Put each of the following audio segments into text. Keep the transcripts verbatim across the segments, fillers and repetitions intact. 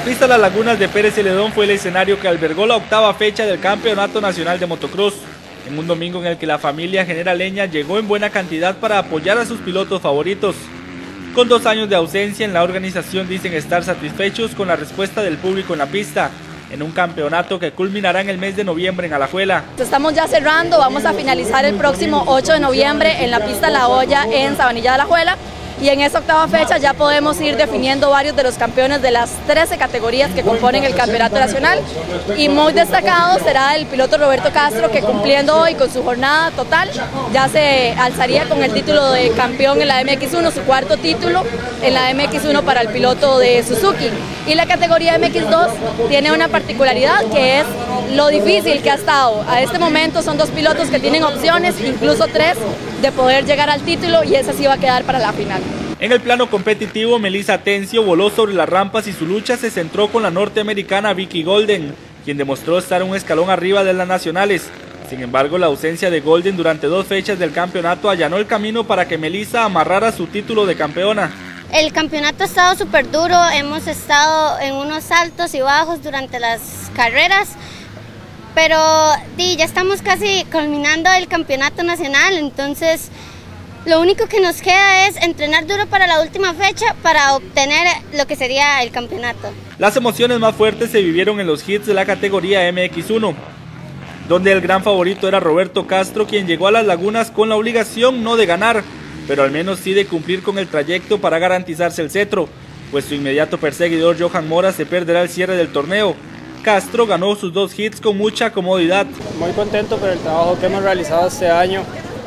pista Las Lagunas de Pérez Celedón fue el escenario que albergó la octava fecha del Campeonato Nacional de Motocross, en un domingo en el que la familia generaleña llegó en buena cantidad para apoyar a sus pilotos favoritos. Con dos años de ausencia en la organización dicen estar satisfechos con la respuesta del público en la pista, en un campeonato que culminará en el mes de noviembre en Alajuela. Estamos ya cerrando, vamos a finalizar el próximo ocho de noviembre en la pista La Olla en Sabanilla de Alajuela. Y en esta octava fecha ya podemos ir definiendo varios de los campeones de las trece categorías que componen el campeonato nacional. Y muy destacado será el piloto Roberto Castro, que cumpliendo hoy con su jornada total, ya se alzaría con el título de campeón en la M X uno, su cuarto título en la M X uno para el piloto de Suzuki. Y la categoría M X dos tiene una particularidad, que es lo difícil que ha estado. A este momento son dos pilotos que tienen opciones, incluso tres, de poder llegar al título, y esa sí va a quedar para la final. En el plano competitivo, Melissa Atencio voló sobre las rampas y su lucha se centró con la norteamericana Vicky Golden, quien demostró estar un escalón arriba de las nacionales. Sin embargo, la ausencia de Golden durante dos fechas del campeonato allanó el camino para que Melissa amarrara su título de campeona. El campeonato ha estado súper duro, hemos estado en unos altos y bajos durante las carreras, pero di, ya estamos casi culminando el campeonato nacional, entonces lo único que nos queda es entrenar duro para la última fecha para obtener lo que sería el campeonato. Las emociones más fuertes se vivieron en los hits de la categoría M X uno, donde el gran favorito era Roberto Castro, quien llegó a Las Lagunas con la obligación no de ganar, pero al menos sí de cumplir con el trayecto para garantizarse el cetro, pues su inmediato perseguidor Johan Mora se perderá el cierre del torneo. Castro ganó sus dos hits con mucha comodidad. Muy contento por el trabajo que hemos realizado este año.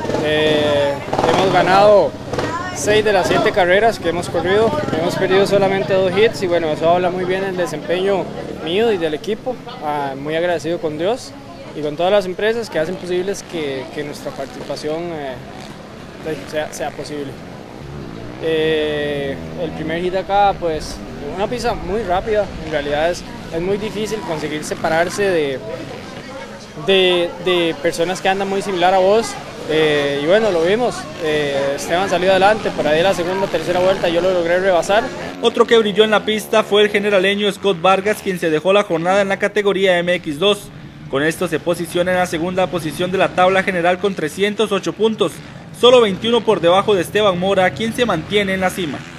Eh, hemos ganado seis de las siete carreras que hemos corrido, hemos perdido solamente dos hits y bueno, eso habla muy bien del desempeño mío y del equipo. Ah, muy agradecido con Dios y con todas las empresas que hacen posibles que, que nuestra participación eh, sea, sea posible. Eh, el primer hit acá, pues una pista muy rápida, en realidad es, es muy difícil conseguir separarse de, de, de personas que andan muy similar a vos. Eh, y bueno, lo vimos, eh, Esteban salió adelante, por ahí la segunda o tercera vuelta yo lo logré rebasar. Otro que brilló en la pista fue el generaleño Scott Vargas, quien se dejó la jornada en la categoría M X dos. Con esto se posiciona en la segunda posición de la tabla general con trescientos ocho puntos, solo veintiuno por debajo de Esteban Mora, quien se mantiene en la cima.